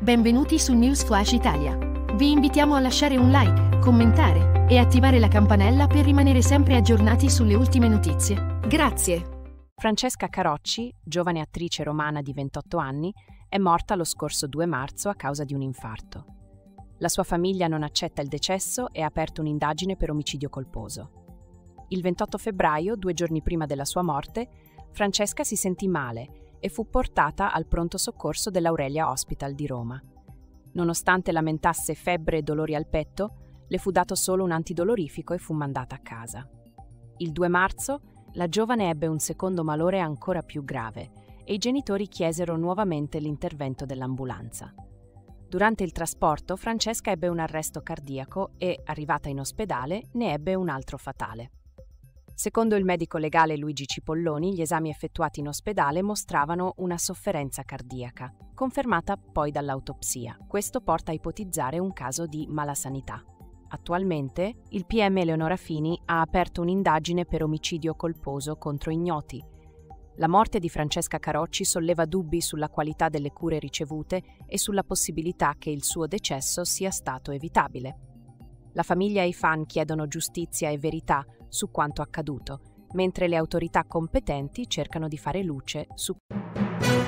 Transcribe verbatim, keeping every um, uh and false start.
Benvenuti su News Flash Italia. Vi invitiamo a lasciare un like, commentare e attivare la campanella per rimanere sempre aggiornati sulle ultime notizie. Grazie. Francesca Carocci, giovane attrice romana di ventotto anni, è morta lo scorso due marzo a causa di un infarto. La sua famiglia non accetta il decesso e ha aperto un'indagine per omicidio colposo. Il ventotto febbraio, due giorni prima della sua morte, Francesca si sentì male e fu portata al pronto soccorso dell'Aurelia Hospital di Roma. Nonostante lamentasse febbre e dolori al petto, le fu dato solo un antidolorifico e fu mandata a casa. Il due marzo, la giovane ebbe un secondo malore ancora più grave e i genitori chiesero nuovamente l'intervento dell'ambulanza. Durante il trasporto, Francesca ebbe un arresto cardiaco e, arrivata in ospedale, ne ebbe un altro fatale. Secondo il medico legale Luigi Cipolloni, gli esami effettuati in ospedale mostravano una sofferenza cardiaca, confermata poi dall'autopsia. Questo porta a ipotizzare un caso di malasanità. Attualmente, il P M Eleonora Fini ha aperto un'indagine per omicidio colposo contro ignoti. La morte di Francesca Carocci solleva dubbi sulla qualità delle cure ricevute e sulla possibilità che il suo decesso sia stato evitabile. La famiglia e i fan chiedono giustizia e verità su quanto accaduto, mentre le autorità competenti cercano di fare luce su